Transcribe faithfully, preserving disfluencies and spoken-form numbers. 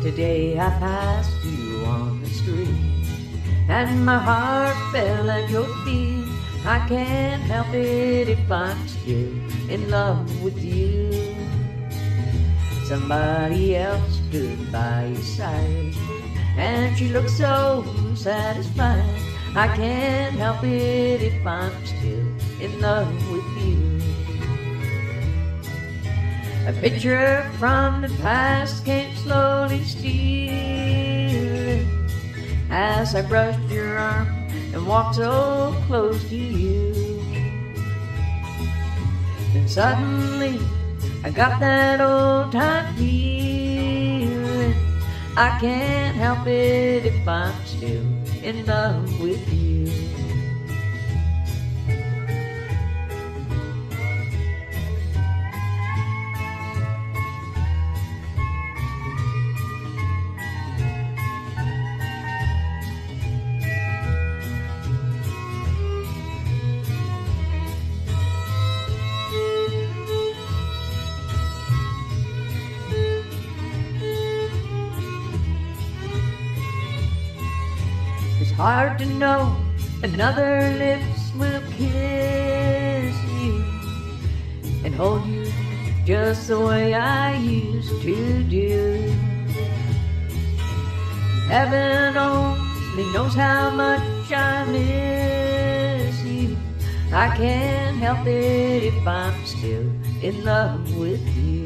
Today I passed you on the street, and my heart fell at your feet. I can't help it if I'm still in love with you. Somebody else stood by your side, and she looked so satisfied. I can't help it if I'm still in love with you. A picture from the past came slowly stealing as I brushed your arm and walked so close to you. Then suddenly I got that old time feeling. I can't help it if I'm still in love with you. It's hard to know another lips will kiss you and hold you just the way I used to do. Heaven only knows how much I miss you. I can't help it if I'm still in love with you.